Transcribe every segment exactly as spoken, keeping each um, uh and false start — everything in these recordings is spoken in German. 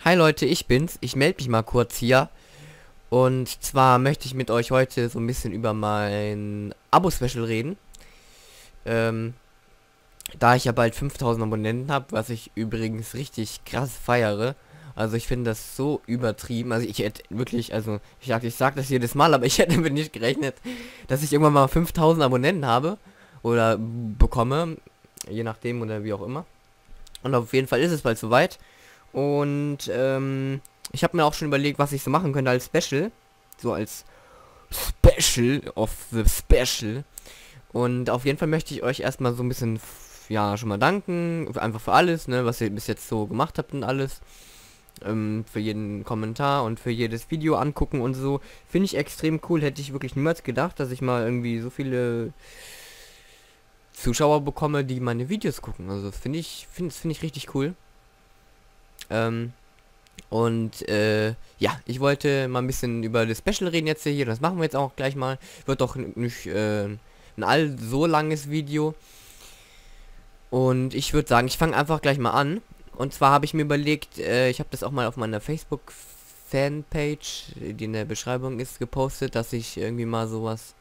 Hi Leute, ich bin's. Ich melde mich mal kurz hier. Und zwar möchte ich mit euch heute so ein bisschen über mein Abo-Special reden. Ähm, Da ich ja bald fünftausend Abonnenten habe, was ich übrigens richtig krass feiere. Also ich finde das so übertrieben. Also ich hätte wirklich, also ich sag, ich sag das jedes Mal, aber ich hätte damit nicht gerechnet, dass ich irgendwann mal fünftausend Abonnenten habe. Oder bekomme. Je nachdem oder wie auch immer. Und auf jeden Fall ist es bald soweit. Und ähm, ich habe mir auch schon überlegt, was ich so machen könnte als Special. So als Special of the Special. Und auf jeden Fall möchte ich euch erstmal so ein bisschen, f- ja, schon mal danken. Einfach für alles, ne, was ihr bis jetzt so gemacht habt und alles. Ähm, für jeden Kommentar und für jedes Video angucken und so. Finde ich extrem cool. Hätte ich wirklich niemals gedacht, dass ich mal irgendwie so viele Zuschauer bekomme, die meine Videos gucken. Also finde ich, finde finde ich richtig cool. Ähm, Und äh, ja, ich wollte mal ein bisschen über das Special reden jetzt hier. Das machen wir jetzt auch gleich mal. Wird doch nicht äh, ein all so langes Video. Und ich würde sagen, ich fange einfach gleich mal an. Und zwar habe ich mir überlegt, äh, ich habe das auch mal auf meiner Facebook Fanpage, die in der Beschreibung ist, gepostet, dass ich irgendwie mal sowas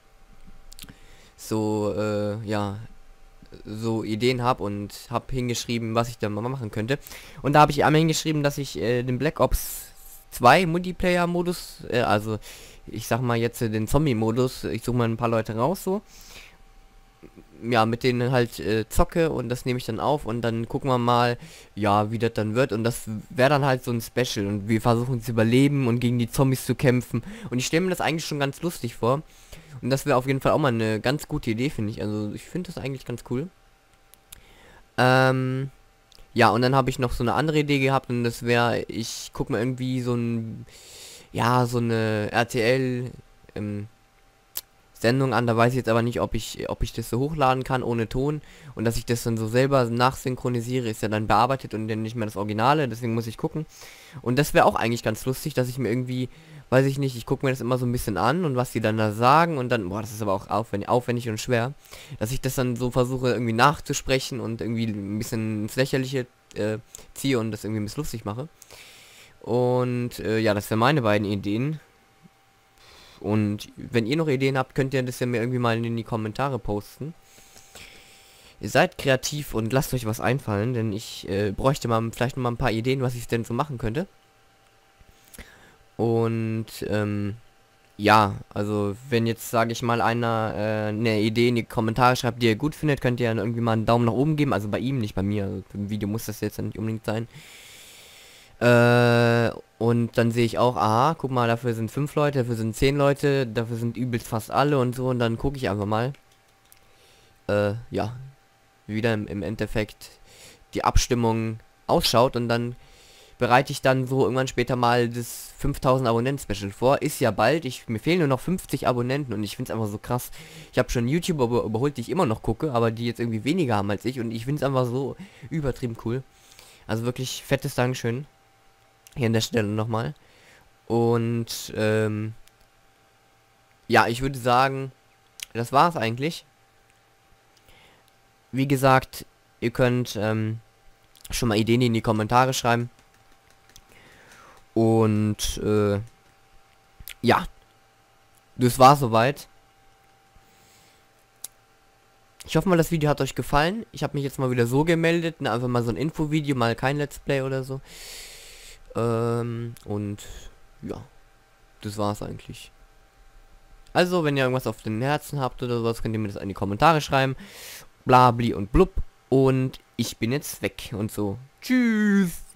so äh, ja so Ideen habe und habe hingeschrieben, was ich da mal machen könnte. Und da habe ich einmal hingeschrieben, dass ich äh, den Black Ops zwei Multiplayer-Modus, äh, also ich sag mal jetzt äh, den Zombie-Modus, ich suche mal ein paar Leute raus so, ja, mit denen halt äh, zocke und das nehme ich dann auf und dann gucken wir mal, ja, wie das dann wird und das wäre dann halt so ein Special und wir versuchen zu überleben und gegen die Zombies zu kämpfen und ich stelle mir das eigentlich schon ganz lustig vor und das wäre auf jeden Fall auch mal eine ganz gute Idee, finde ich, also ich finde das eigentlich ganz cool. Ähm, ja, und dann habe ich noch so eine andere Idee gehabt und das wäre, ich guck mal irgendwie so ein, ja, so eine R T L, ähm, Sendung an, da weiß ich jetzt aber nicht, ob ich, ob ich das so hochladen kann ohne Ton und dass ich das dann so selber nachsynchronisiere, ist ja dann bearbeitet und dann nicht mehr das Originale, deswegen muss ich gucken. Und das wäre auch eigentlich ganz lustig, dass ich mir irgendwie, weiß ich nicht, ich gucke mir das immer so ein bisschen an und was die dann da sagen und dann, boah, das ist aber auch aufwendig, aufwendig und schwer, dass ich das dann so versuche irgendwie nachzusprechen und irgendwie ein bisschen ins Lächerliche äh, ziehe und das irgendwie ein bisschen lustig mache. Und äh, ja, das wären meine beiden Ideen. Und wenn ihr noch Ideen habt, könnt ihr das ja mir irgendwie mal in die Kommentare posten. Ihr seid kreativ und lasst euch was einfallen, denn ich äh, bräuchte mal vielleicht noch mal ein paar Ideen, was ich denn so machen könnte. Und ähm, ja, also wenn jetzt, sage ich mal, einer äh, eine Idee in die Kommentare schreibt, die ihr gut findet, könnt ihr dann irgendwie mal einen Daumen nach oben geben. Also bei ihm, nicht bei mir. Also im Video muss das jetzt nicht unbedingt sein. Äh, und dann sehe ich auch, aha, guck mal, dafür sind fünf Leute, dafür sind zehn Leute, dafür sind übelst fast alle und so. Und dann gucke ich einfach mal, äh, ja, wie wieder im, im Endeffekt die Abstimmung ausschaut. Und dann bereite ich dann so irgendwann später mal das fünftausend Abonnenten-Special vor. Ist ja bald, ich, mir fehlen nur noch fünfzig Abonnenten und ich finde es einfach so krass. Ich habe schon YouTuber über, überholt, die ich immer noch gucke, aber die jetzt irgendwie weniger haben als ich. Und ich finde es einfach so übertrieben cool. Also wirklich fettes Dankeschön. Hier an der Stelle nochmal. Und ähm, ja, ich würde sagen, das war's eigentlich. Wie gesagt, ihr könnt ähm, schon mal Ideen in die Kommentare schreiben. Und äh, ja, das war soweit. Ich hoffe mal, das Video hat euch gefallen. Ich habe mich jetzt mal wieder so gemeldet, ne, einfach mal so ein Infovideo, mal kein Let's Play oder so. Ähm, und ja, das war's eigentlich. Also, wenn ihr irgendwas auf den Herzen habt oder sowas, könnt ihr mir das in die Kommentare schreiben. Blabli und blub. Und ich bin jetzt weg und so. Tschüss.